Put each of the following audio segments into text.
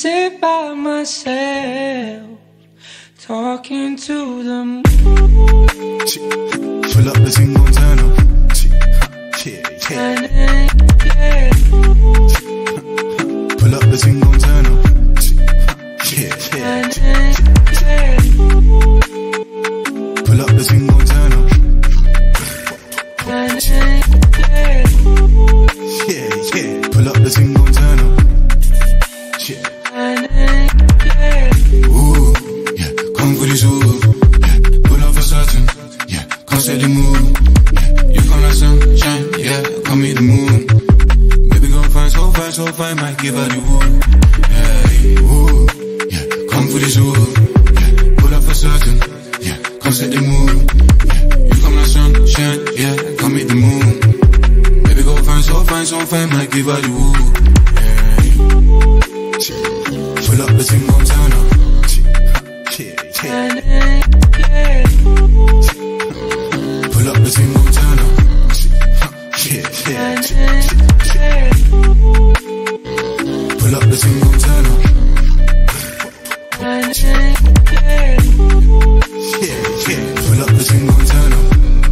sit by myself, talking to the moon. Pull up the thing, gon' turn up. Yeah. Pull up the thing, gon' turn up. Yeah. Pull up the thing, gon' turn up. Yeah. Pull up the thing, gon' turn up. Yeah. Ooh, yeah. Come for this ooh. Yeah. Pull up for certain. Yeah. Come set the mood. Yeah. You come like sunshine. Yeah. Come meet the moon. Baby gon' find so fine. Might give her the woo. Yeah. Ooh, yeah. Come for this ooh. Yeah. Pull up for certain. Yeah. Come set the mood. Yeah. You come like sunshine. Yeah. Come meet the moon. Baby gon' find so fine. Might give her the woo. Pull up the thing, gon' turn up. Yeah. Pull up the thing, gon' turn up. Yeah. Pull up the thing, gon' turn up. Yeah. Pull up the thing, gon' turn up.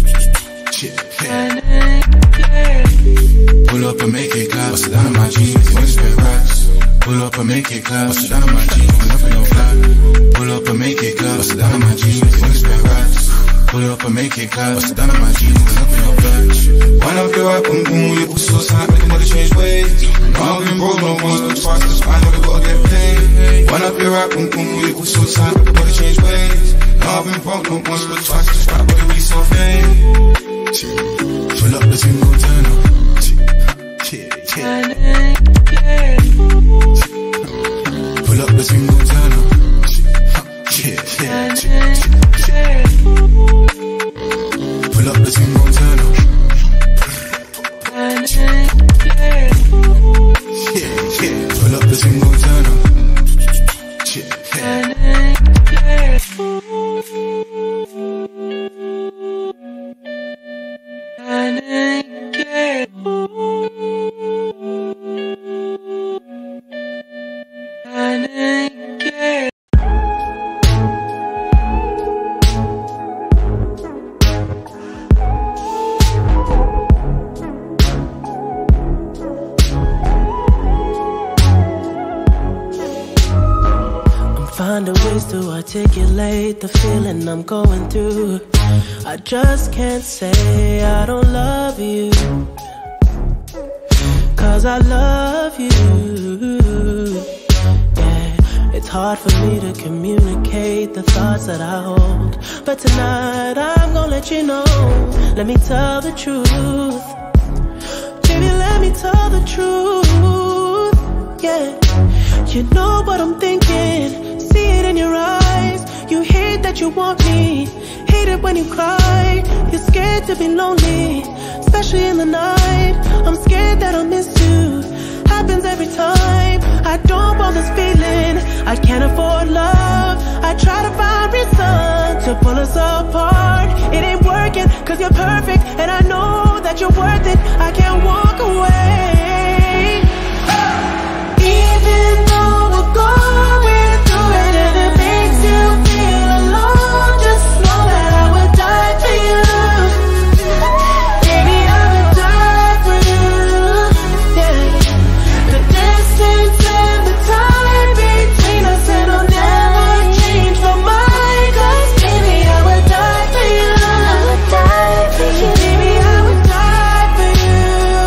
Yeah. Pull up and make it clap. Bust it down on my jeans, wanna spend racks. Pull up and make it clap. Bust it down on my jeans, when up in no flat. Pull up and make it clap. Bust it down on my jeans, wanna spend racks. Pull up and make it clap. Bust it down on my jeans, when up in no flat. Wind up your right, boom boom, your pussy so tight, make the money change ways. I've been broke no once, but twice, that's why I know they gotta get paid. Wind up your right, boom boom, your pussy so tight, make the money change ways. I've been broke no once, but twice, that's why I know we so fake. Pull up the thing, gon' turn up. Yeah. Pull up the thing, gon' turn up. Yeah. Pull up the thing, gon' turn up. Yeah. Pull up the thing, gon' turn up. Finding ways to articulate the feeling I'm going through. I just can't say I don't love you, 'cause I love you. Yeah, it's hard for me to communicate the thoughts that I hold, but tonight I'm gonna let you know. Let me tell the truth. Baby, let me tell the truth. Yeah, you know what I'm thinking. See it in your eyes. You hate that you want me, hate it when you cry. You're scared to be lonely, especially in the night. I'm scared that I'll miss you, happens every time. I don't want this feeling, I can't afford love. I try to find reason to pull us apart. It ain't working, 'cause you're perfect, and I know that you're worth it. I can't walk away. Even though we're going through it and it makes you feel alone, just know that I would die for you. Baby, I would die for you. Yeah. The distance and the time between us, it'll never change my mind. 'Cause baby, I would die for you. I would die for you. Baby, I would die for you.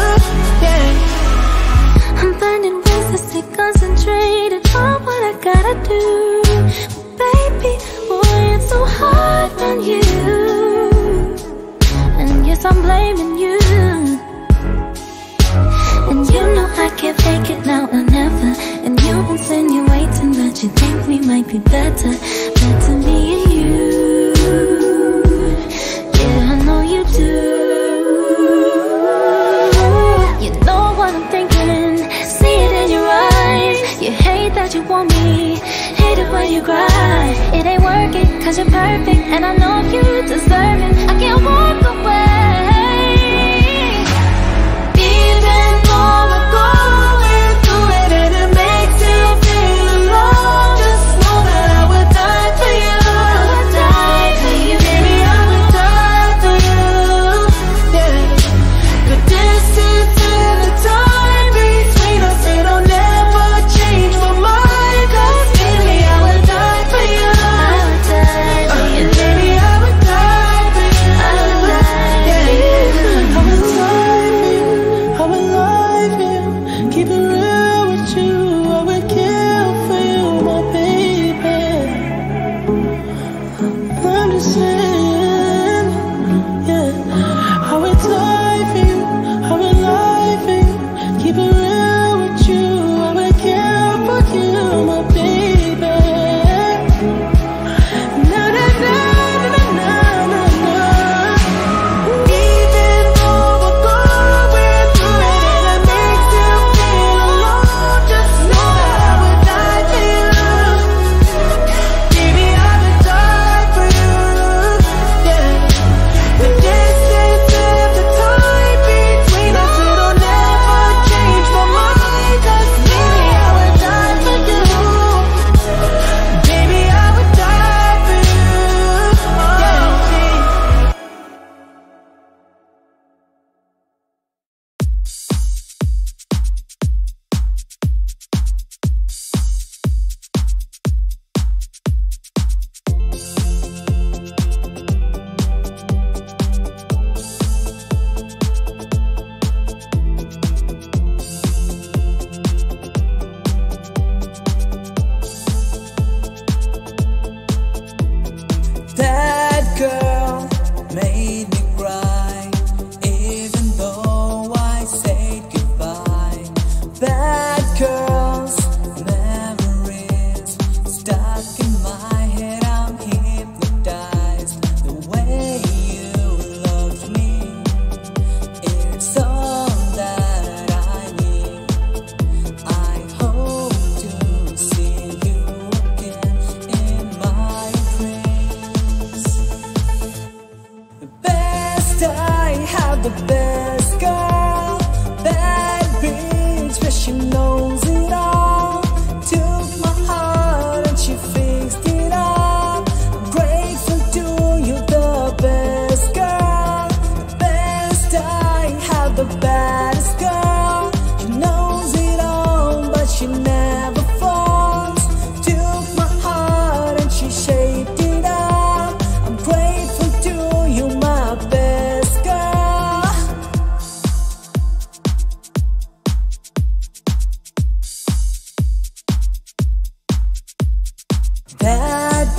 Yeah. I'm finding ways to stay concentrated on what I gotta do. Baby, boy, it's so hard on you. And yes, I'm blaming you. And you know I can't fake it now or never. And you insinuating that you think we might be better me and you. Yeah, I know you do. You know what I'm thinking, see it in your eyes. You hate that you want me, hate it when you cry. It ain't working, 'cause you're perfect, and I know you deserve it. I can't walk away. Even though we're going through it and it makes you feel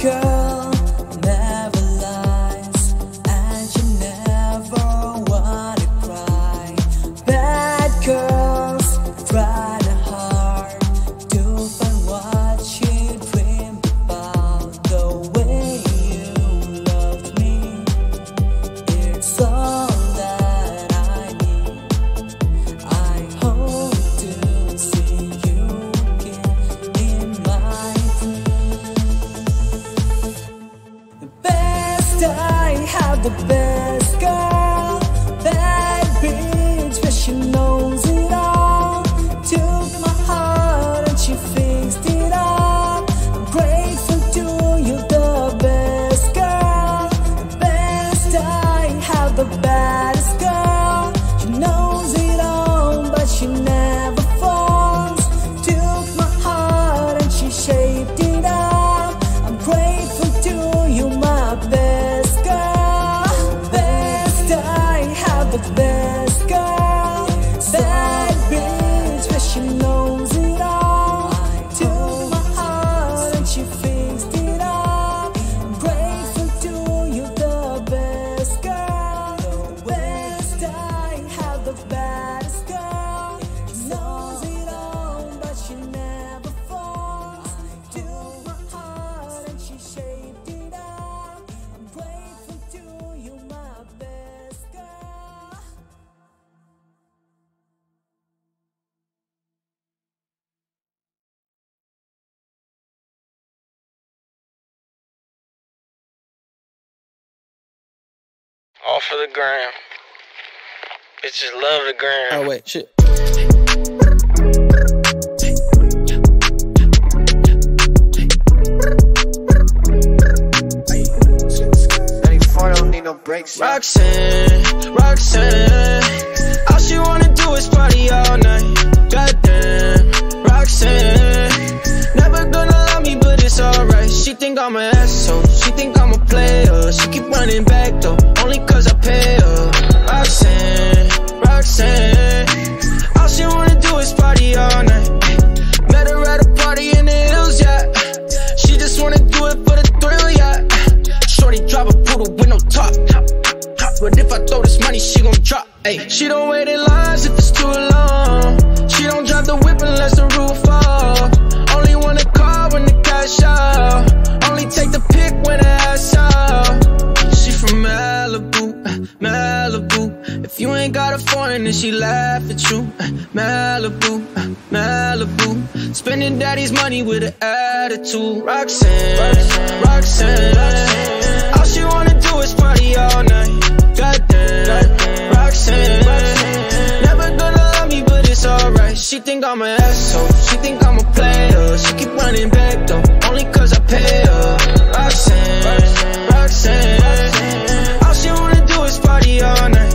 girl never lies, and she never wanna cry. Bad girls try hard to find what she dreamed about. The way you loved me, it's all that I need. I hope to see you again in my dreams. The best I have, the best girl, bad bitch, but she knows it all. Took my heart and she fixed it up. I'm grateful to you, the best girl. The best I have, the baddest girl. She knows it all, but she never falls. Took my heart and she shaped it up. I'm grateful to you, my best girl. Best I have, the best girl. Bad bitch, but she knows it all. Took my heart and she fixed it up. I'm grateful to you, the best girl. Best I have, the baddest girl. She knows it all, but she never falls. Took my heart and she shaped it up. I'm grateful to you, my best girl. All for the gram. Bitches love the gram. Oh wait, shit. Don't need no breaks. Roxanne, Roxanne, all she wanna do is party all night. Goddamn, Roxanne, never gonna love me, but it's alright. She think I'm an asshole, she think I'm a player. She keep running back though, only cause I pay her. Roxanne, Roxanne, all she wanna do is party all night. Met her at a party in the hills, yeah. She just wanna do it for the thrill, yeah. Shorty drive a poodle with no top. But if I throw this money, she gon' drop. Ay. She don't wait in lines if it's too long. She don't drive the whip unless the roof fall. Only wanna call when the cash out. Only take the pic when the ass out. She from Malibu, Malibu. If you ain't got a foreign, then she laugh at you. Malibu, Malibu. Spending daddy's money with an attitude. Roxanne, Roxanne, all she wanna do is party all night. Goddamn, Roxanne, never gonna love me, but it's alright. She think I'm an asshole, she think I'm a player. She keep running back though, only cause I pay her. Roxanne, Roxanne, all she wanna do is party all night.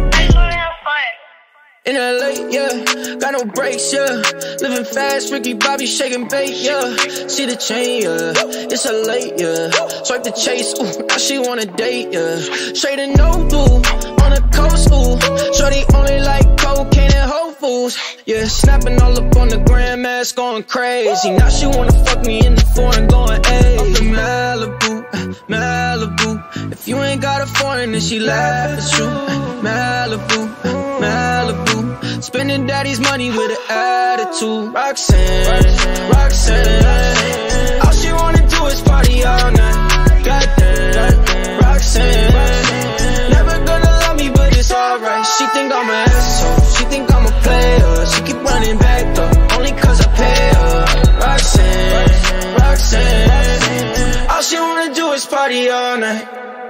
In LA, yeah, got no brakes, yeah. Living fast, Ricky Bobby shaking bait, yeah. See the chain, yeah, it's a late, yeah. Swipe the chase, ooh, now she wanna date, yeah. Straight and no do, on the coast, ooh. Shorty only like cocaine and Whole Foods, yeah. Snapping all up on the grandmas, going crazy. Now she wanna fuck me in the foreign, going ayy. Up in Malibu, Malibu. If you ain't got a foreign, then she laugh at you. Malibu, Malibu. Spending daddy's money with an attitude. Roxanne, Roxanne, all she wanna do is party all night. Goddamn, Roxanne, never gonna love me, but it's alright. She think I'm an asshole, she think I'm a player. She keep running back though, only cause I pay her. Roxanne, Roxanne, all she wanna do is party all night.